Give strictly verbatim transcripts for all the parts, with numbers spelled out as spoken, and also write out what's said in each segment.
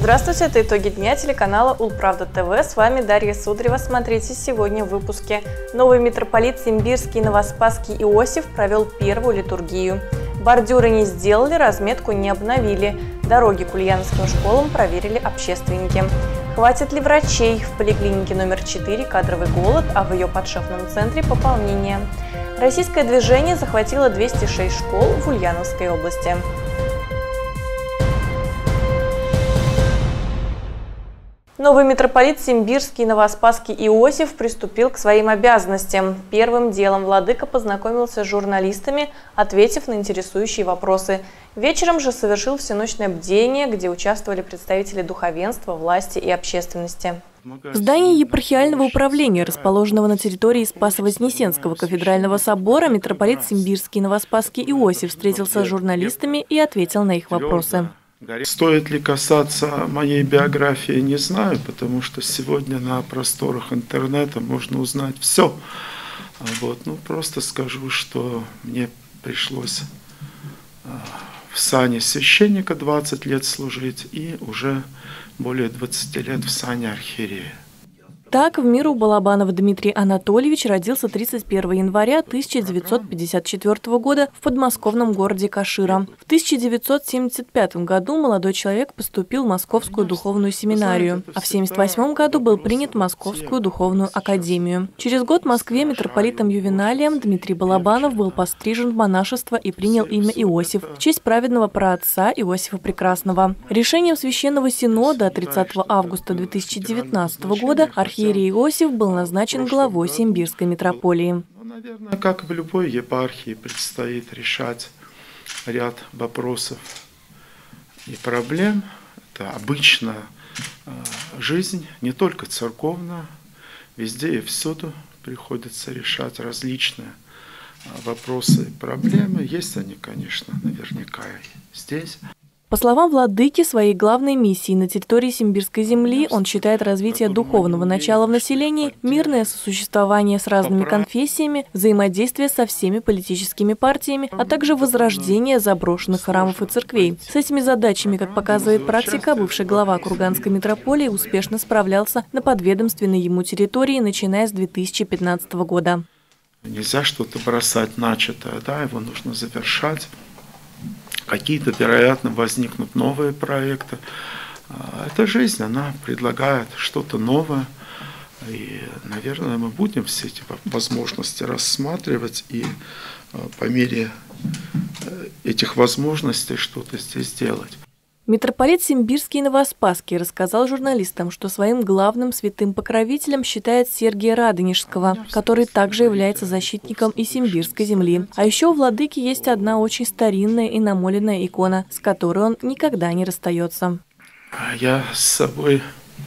Здравствуйте, это итоги дня телеканала Улправда ТВ. С вами Дарья Сударева. Смотрите сегодня в выпуске. Новый митрополит Симбирский Новоспасский Иосиф провел первую литургию. Бордюры не сделали, разметку не обновили. Дороги к ульяновским школам проверили общественники. Хватит ли врачей? В поликлинике номер четыре кадровый голод, а в ее подшефном центре пополнение. Российское движение захватило двести шесть школ в Ульяновской области. Новый митрополит Симбирский Новоспасский Иосиф приступил к своим обязанностям. Первым делом владыка познакомился с журналистами, ответив на интересующие вопросы. Вечером же совершил всеночное бдение, где участвовали представители духовенства, власти и общественности. В здании епархиального управления, расположенного на территории Спасо-Вознесенского кафедрального собора, митрополит Симбирский Новоспасский Иосиф встретился с журналистами и ответил на их вопросы. Стоит ли касаться моей биографии, не знаю, потому что сегодня на просторах интернета можно узнать все. Вот, ну, просто скажу, что мне пришлось в сане священника двадцать лет служить и уже более двадцати лет в сане архиерея. Так, в миру Балабанов Дмитрий Анатольевич родился тридцать первого января тысяча девятьсот пятьдесят четвёртого года в подмосковном городе Кашира. В тысяча девятьсот семьдесят пятом году молодой человек поступил в Московскую духовную семинарию, а в семьдесят восьмом году был принят в Московскую духовную академию. Через год в Москве митрополитом Ювеналием Дмитрий Балабанов был пострижен в монашество и принял имя Иосиф в честь праведного праотца Иосифа Прекрасного. Решением Священного Синода тридцатого августа две тысячи девятнадцатого года архиерей Иосиф был назначен главой Симбирской митрополии. Наверное, как в любой епархии, предстоит решать ряд вопросов и проблем. Это обычная жизнь, не только церковная, везде и всюду приходится решать различные вопросы и проблемы. Есть они, конечно, наверняка и здесь. По словам владыки, своей главной миссией на территории Симбирской земли он считает развитие духовного начала в населении, мирное сосуществование с разными конфессиями, взаимодействие со всеми политическими партиями, а также возрождение заброшенных храмов и церквей. С этими задачами, как показывает практика, бывший глава Курганской митрополии успешно справлялся на подведомственной ему территории, начиная с две тысячи пятнадцатого года. Нельзя что-то бросать начатое, да, его нужно завершать. Какие-то, вероятно, возникнут новые проекты. Эта жизнь, она предлагает что-то новое. И, наверное, мы будем все эти возможности рассматривать и по мере этих возможностей что-то здесь делать. Митрополит Симбирский Новоспасский рассказал журналистам, что своим главным святым покровителем считает Сергия Радонежского, который также является защитником и Симбирской земли. А еще у владыки есть одна очень старинная и намоленная икона, с которой он никогда не расстается. Я с собой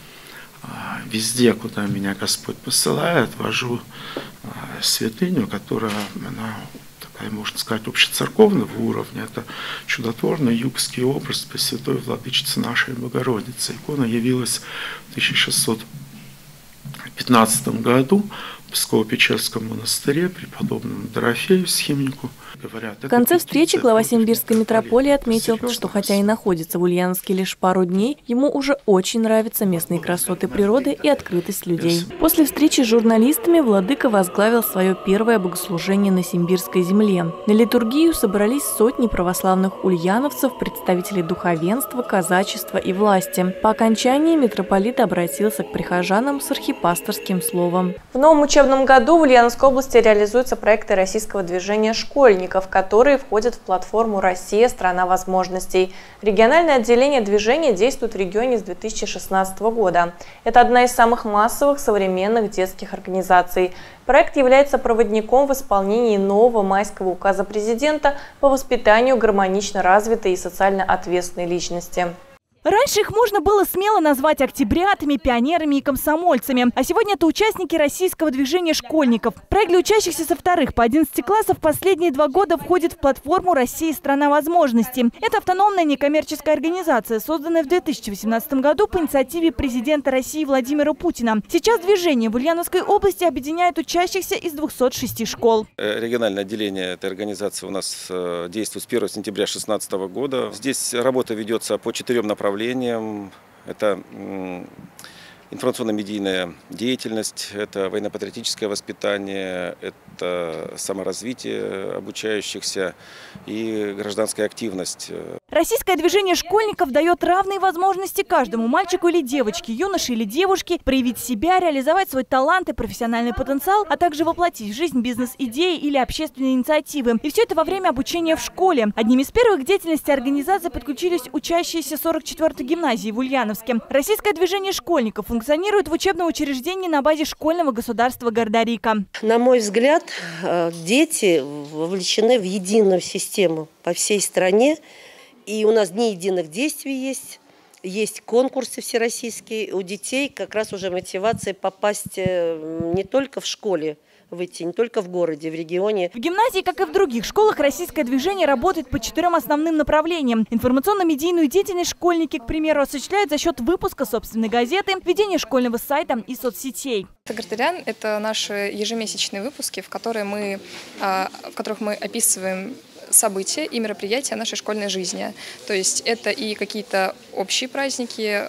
везде, куда меня Господь посылает, вожу святыню, которая, она, можно сказать, общецерковного уровня. Это чудотворный югский образ Пресвятой Владычицы нашей Богородицы. Икона явилась в тысяча шестьсот пятнадцатом году в Псково-Печерском монастыре преподобному Дорофею Схимнику. Говорят, в конце встречи глава Симбирской митрополии отметил, что хотя и находится в Ульяновске лишь пару дней, ему уже очень нравятся местные красоты природы и открытость людей. После встречи с журналистами владыка возглавил свое первое богослужение на Симбирской земле. На литургию собрались сотни православных ульяновцев, представителей духовенства, казачества и власти. По окончании митрополит обратился к прихожанам с архипасторским словом. В новом учебном году в Ульяновской области реализуются проекты российского движения школьников, которые входят в платформу «Россия – страна возможностей». Региональное отделение движения действует в регионе с две тысячи шестнадцатого года. Это одна из самых массовых современных детских организаций. Проект является проводником в исполнении нового майского указа президента по воспитанию гармонично развитой и социально ответственной личности. Раньше их можно было смело назвать октябрятами, пионерами и комсомольцами. А сегодня это участники российского движения школьников. Проект для учащихся со вторых по одиннадцать классов последние два года входит в платформу «Россия – страна возможностей». Это автономная некоммерческая организация, созданная в две тысячи восемнадцатом году по инициативе президента России Владимира Путина. Сейчас движение в Ульяновской области объединяет учащихся из двухсот шести школ. Региональное отделение этой организации у нас действует с первого сентября две тысячи шестнадцатого года. Здесь работа ведется по четырем направлениям. Это информационно-медийная деятельность, это военно-патриотическое воспитание, это саморазвитие обучающихся и гражданская активность. Российское движение школьников дает равные возможности каждому мальчику или девочке, юноше или девушке проявить себя, реализовать свой талант и профессиональный потенциал, а также воплотить в жизнь бизнес-идеи или общественные инициативы. И все это во время обучения в школе. Одним из первых к деятельности организации подключились учащиеся сорок четвёртой гимназии в Ульяновске. Российское движение школьников функционирует в учебном учреждении на базе школьного государства Гордорика. На мой взгляд, дети вовлечены в единую систему по всей стране. И у нас дни единых действий есть, есть конкурсы всероссийские. У детей как раз уже мотивация попасть не только в школе, выйти не только в городе, в регионе. В гимназии, как и в других школах, российское движение работает по четырем основным направлениям. Информационно-медийную деятельность школьники, к примеру, осуществляют за счет выпуска собственной газеты, ведения школьного сайта и соцсетей. Гордорян – это наши ежемесячные выпуски, в, которые мы, в которых мы описываем события и мероприятия нашей школьной жизни. То есть это и какие-то общие праздники,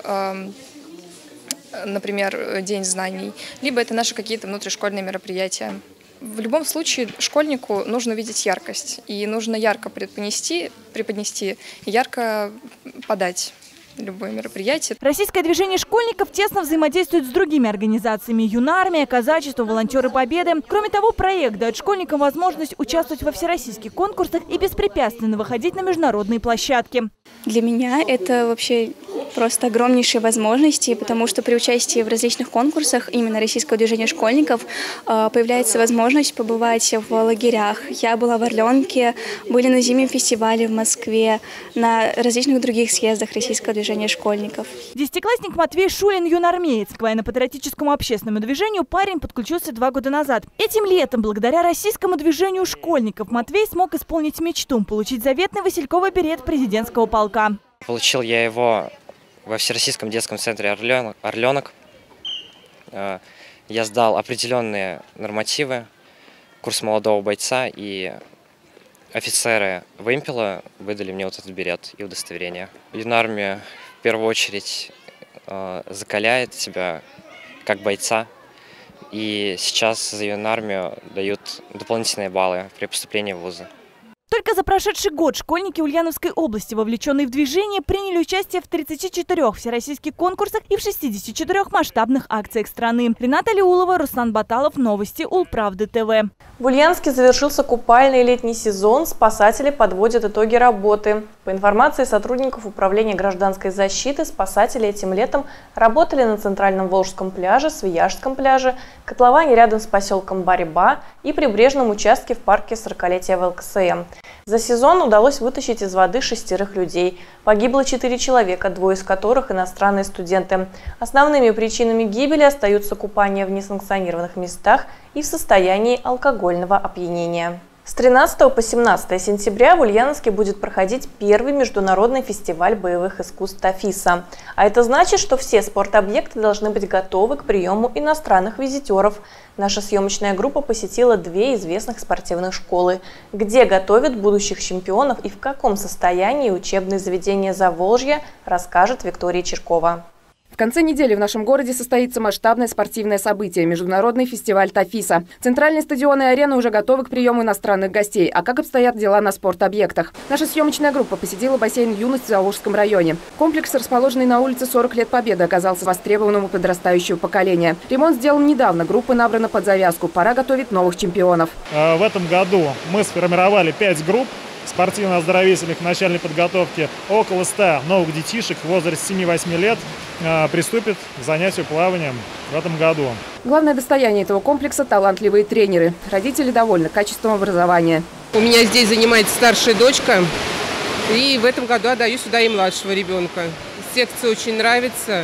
например, День знаний, либо это наши какие-то внутришкольные мероприятия. В любом случае школьнику нужно видеть яркость, и нужно ярко преподнести, преподнести и ярко подать любое мероприятие. Российское движение школьников тесно взаимодействует с другими организациями: Юнармия, Казачество, Волонтеры Победы. Кроме того, проект дает школьникам возможность участвовать во всероссийских конкурсах и беспрепятственно выходить на международные площадки. Для меня это вообще просто огромнейшие возможности, потому что при участии в различных конкурсах именно Российского движения школьников появляется возможность побывать в лагерях. Я была в Орленке, были на зимнем фестивале в Москве, на различных других съездах Российского движения школьников. Десятиклассник Матвей Шулин, юноармеец. К военно-патриотическому общественному движению парень подключился два года назад. Этим летом, благодаря Российскому движению школьников, Матвей смог исполнить мечту – получить заветный васильковый берет президентского полка. Получил я его во Всероссийском детском центре «Орленок». Я сдал определенные нормативы, курс молодого бойца, и офицеры вымпела выдали мне вот этот берет и удостоверение. Юнармия в первую очередь закаляет тебя как бойца, и сейчас за юнармию дают дополнительные баллы при поступлении в вузы. Только за прошедший год школьники Ульяновской области, вовлеченные в движение, приняли участие в тридцати четырёх всероссийских конкурсах и в шестидесяти четырёх масштабных акциях страны. Рената Леулова, Руслан Баталов, новости Улправды ТВ. В Ульяновске завершился купальный летний сезон. Спасатели подводят итоги работы. По информации сотрудников Управления гражданской защиты, спасатели этим летом работали на Центральном Волжском пляже, Свияжском пляже, котловане рядом с поселком Бариба и прибрежном участке в парке сорокалетия ВЛКСМ. За сезон удалось вытащить из воды шестерых людей. Погибло четыре человека, двое из которых иностранные студенты. Основными причинами гибели остаются купание в несанкционированных местах и в состоянии алкогольного опьянения. С тринадцатого по семнадцатое сентября в Ульяновске будет проходить первый международный фестиваль боевых искусств ТАФИСа. А это значит, что все спортобъекты должны быть готовы к приему иностранных визитеров. Наша съемочная группа посетила две известных спортивных школы, где готовят будущих чемпионов и в каком состоянии учебные заведения Заволжья, расскажет Виктория Черкова. В конце недели в нашем городе состоится масштабное спортивное событие – международный фестиваль ТАФИСа. Центральные стадионы и арены уже готовы к приему иностранных гостей. А как обстоят дела на спортобъектах? Наша съемочная группа посетила бассейн «Юность» в Заволжском районе. Комплекс, расположенный на улице сорок лет Победы, оказался востребованным у подрастающего поколения. Ремонт сделан недавно, группа набрана под завязку. Пора готовить новых чемпионов. В этом году мы сформировали пять групп спортивно-оздоровительных начальной подготовки. Около ста новых детишек в возрасте семи-восьми лет приступит к занятию плаванием в этом году. Главное достояние этого комплекса – талантливые тренеры. Родители довольны качеством образования. У меня здесь занимается старшая дочка, и в этом году отдаю сюда и младшего ребенка. Секция очень нравится.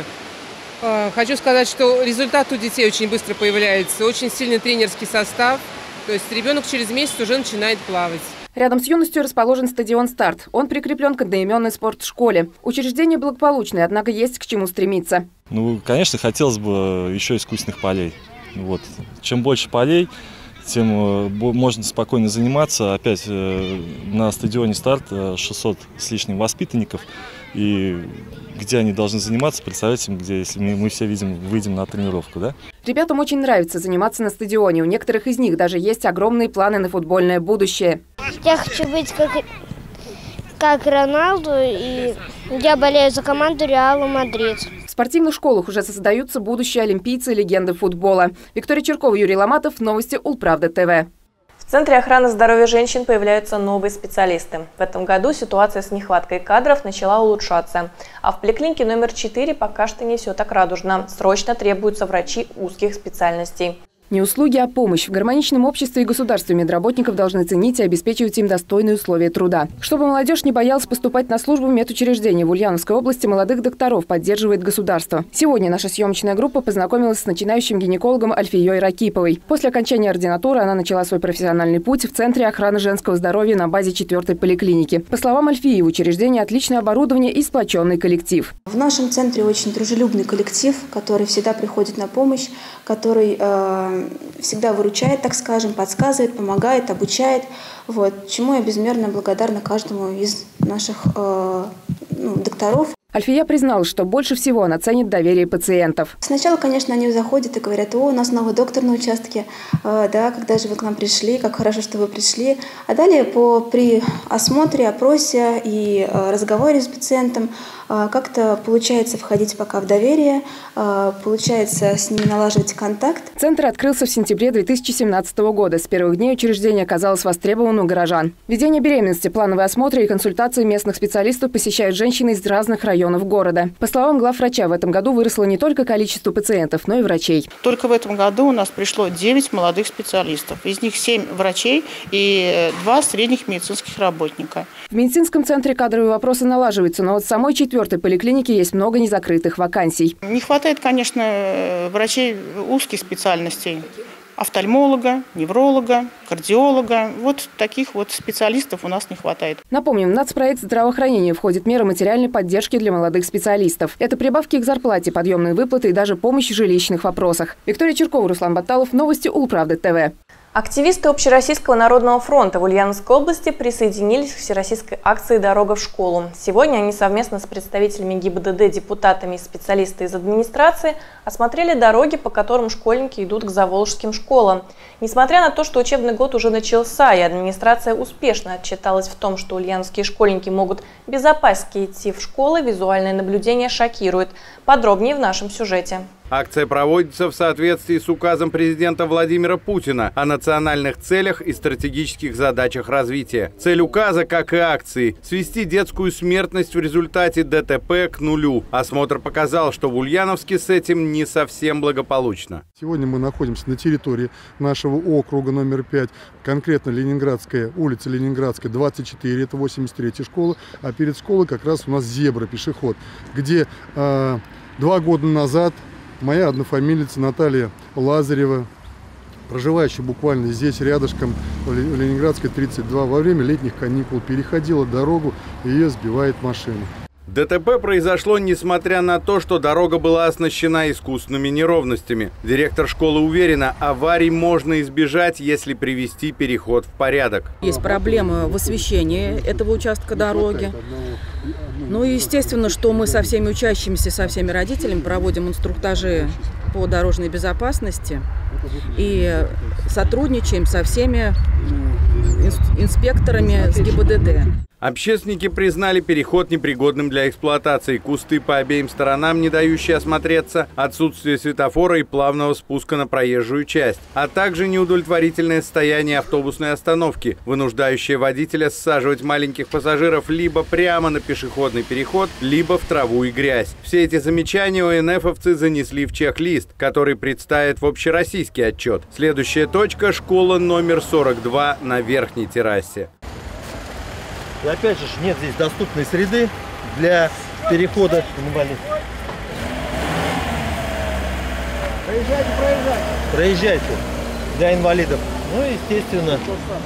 Хочу сказать, что результат у детей очень быстро появляется, очень сильный тренерский состав. То есть ребенок через месяц уже начинает плавать. Рядом с «Юностью» расположен стадион «Старт». Он прикреплен к одноименной спортшколе. Учреждение благополучное, однако есть к чему стремиться. Ну, конечно, хотелось бы еще искусственных полей. Вот. Чем больше полей, тем можно спокойно заниматься. Опять на стадионе «Старт» шестьсот с лишним воспитанников. и где они должны заниматься, представляете, где, если мы, мы все видим, выйдем на тренировку, да? Ребятам очень нравится заниматься на стадионе. У некоторых из них даже есть огромные планы на футбольное будущее. Я хочу быть как, как Роналду, и я болею за команду Реала Мадрид. В спортивных школах уже создаются будущие олимпийцы и легенды футбола. Виктория Черкова, Юрий Ломатов, новости Улправда ТВ. В Центре охраны здоровья женщин появляются новые специалисты. В этом году ситуация с нехваткой кадров начала улучшаться. А в поликлинике номер четыре пока что не все так радужно. Срочно требуются врачи узких специальностей. Не услуги, а помощь. В гармоничном обществе и государстве медработников должны ценить и обеспечивать им достойные условия труда. Чтобы молодежь не боялась поступать на службу в медучреждение, в Ульяновской области молодых докторов поддерживает государство. Сегодня наша съемочная группа познакомилась с начинающим гинекологом Альфией Ракиповой. После окончания ординатуры она начала свой профессиональный путь в Центре охраны женского здоровья на базе четвёртой поликлиники. По словам Альфии, в учреждении отличное оборудование и сплоченный коллектив. В нашем центре очень дружелюбный коллектив, который всегда приходит на помощь, который э всегда выручает, так скажем, подсказывает, помогает, обучает. Вот, чему я безмерно благодарна каждому из наших э, ну, докторов. Альфия призналась, что больше всего она ценит доверие пациентов. Сначала, конечно, они заходят и говорят: о, у нас новый доктор на участке, э, да, когда же вы к нам пришли, как хорошо, что вы пришли. А далее по, при осмотре, опросе и э, разговоре с пациентом э, как-то получается входить пока в доверие, э, получается с ними налаживать контакт. Центр открылся в сентябре две тысячи семнадцатого года. С первых дней учреждение оказалось востребованным у горожан. Ведение беременности, плановые осмотры и консультации местных специалистов посещают женщины из разных районов города. По словам главврача, в этом году выросло не только количество пациентов, но и врачей. Только в этом году у нас пришло девять молодых специалистов. Из них семь врачей и два средних медицинских работника. В медицинском центре кадровые вопросы налаживаются, но вот в самой четвертой поликлинике есть много незакрытых вакансий. Не хватает, конечно, врачей узких специальностей. Офтальмолога, невролога, кардиолога. Вот таких вот специалистов у нас не хватает. Напомним, в нацпроект здравоохранения входит меры материальной поддержки для молодых специалистов. Это прибавки к зарплате, подъемные выплаты и даже помощь в жилищных вопросах. Виктория Черкова, Руслан Баталов, новости Улправда ТВ. Активисты Общероссийского народного фронта в Ульяновской области присоединились к всероссийской акции «Дорога в школу». Сегодня они совместно с представителями ГИБДД, депутатами и специалистами из администрации осмотрели дороги, по которым школьники идут к заволжским школам. Несмотря на то, что учебный год уже начался, и администрация успешно отчиталась в том, что ульяновские школьники могут безопаснее идти в школы, визуальное наблюдение шокирует. Подробнее в нашем сюжете. Акция проводится в соответствии с указом президента Владимира Путина о национальных целях и стратегических задачах развития. Цель указа, как и акции, свести детскую смертность в результате ДТП к нулю. Осмотр показал, что в Ульяновске с этим не совсем благополучно. Сегодня мы находимся на территории нашего округа номер пять, конкретно Ленинградская, улица Ленинградская, двадцать четыре, это восемьдесят третья школа, а перед школой как раз у нас зебра, пешеход, где э, два года назад моя однофамилица Наталья Лазарева, проживающая буквально здесь рядышком, в Ленинградской тридцать два, во время летних каникул переходила дорогу, и ее сбивает машина. ДТП произошло несмотря на то, что дорога была оснащена искусственными неровностями. Директор школы уверена, аварий можно избежать, если привести переход в порядок. Есть проблема в освещении этого участка дороги. Ну и естественно, что мы со всеми учащимися, со всеми родителями проводим инструктажи по дорожной безопасности и сотрудничаем со всеми инспекторами с ГИБДД. Общественники признали переход непригодным для эксплуатации. Кусты по обеим сторонам, не дающие осмотреться, отсутствие светофора и плавного спуска на проезжую часть, а также неудовлетворительное состояние автобусной остановки, вынуждающее водителя саживать маленьких пассажиров либо прямо на пешеходный переход, либо в траву и грязь. Все эти замечания ОНФовцы занесли в чек-лист, который представит в общероссийский отчет. Следующая точка – школа номер сорок два на верхней террасе. И опять же, нет здесь доступной среды для перехода инвалидов. Проезжайте, проезжайте. Проезжайте для инвалидов. Ну и естественно.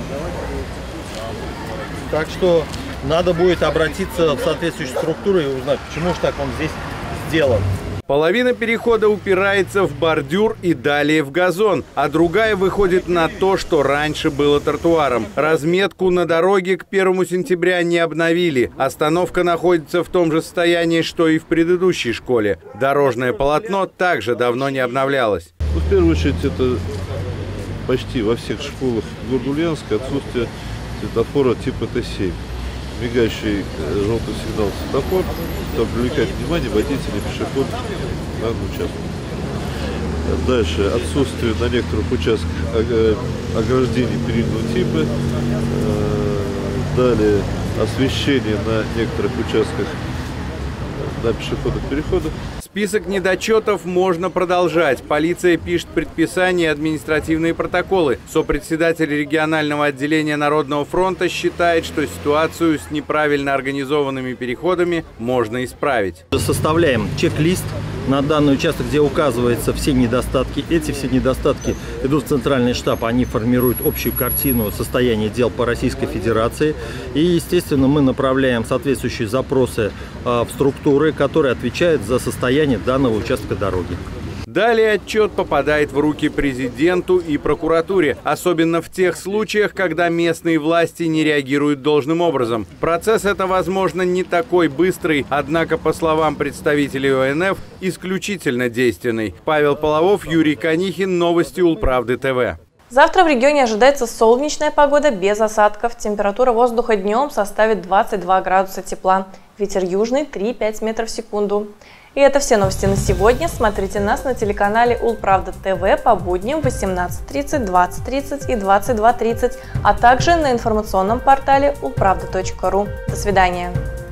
Так что надо будет обратиться в соответствующую структуру и узнать, почему же так он здесь сделан. Половина перехода упирается в бордюр и далее в газон, а другая выходит на то, что раньше было тротуаром. Разметку на дороге к первому сентября не обновили. Остановка находится в том же состоянии, что и в предыдущей школе. Дорожное полотно также давно не обновлялось. Ну, в первую очередь, это почти во всех школах города Ульяновска отсутствие светофора типа Т семь. Мигающий желтый сигнал светофор, чтобы привлекать внимание водителей, пешеходов на данном участке. Дальше отсутствие на некоторых участках ограждений переднего типа. Далее освещение на некоторых участках на пешеходных переходах. Список недочетов можно продолжать. Полиция пишет предписания и административные протоколы. Сопредседатель регионального отделения Народного фронта считает, что ситуацию с неправильно организованными переходами можно исправить. Составляем чек-лист на данный участок, где указываются все недостатки. Эти все недостатки идут в центральный штаб, они формируют общую картину состояния дел по Российской Федерации. И, естественно, мы направляем соответствующие запросы в структуры, которые отвечают за состояние данного участка дороги. Далее отчет попадает в руки президенту и прокуратуре, особенно в тех случаях, когда местные власти не реагируют должным образом. Процесс это, возможно, не такой быстрый, однако, по словам представителей О Н Ф, исключительно действенный. Павел Половов, Юрий Конихин, новости Улправды ТВ. Завтра в регионе ожидается солнечная погода без осадков. Температура воздуха днем составит двадцать два градуса тепла. Ветер южный три-пять метров в секунду. И это все новости на сегодня. Смотрите нас на телеканале Улправда ТВ по будням в восемнадцать тридцать, двадцать тридцать и двадцать два тридцать, а также на информационном портале улправда точка ру. До свидания.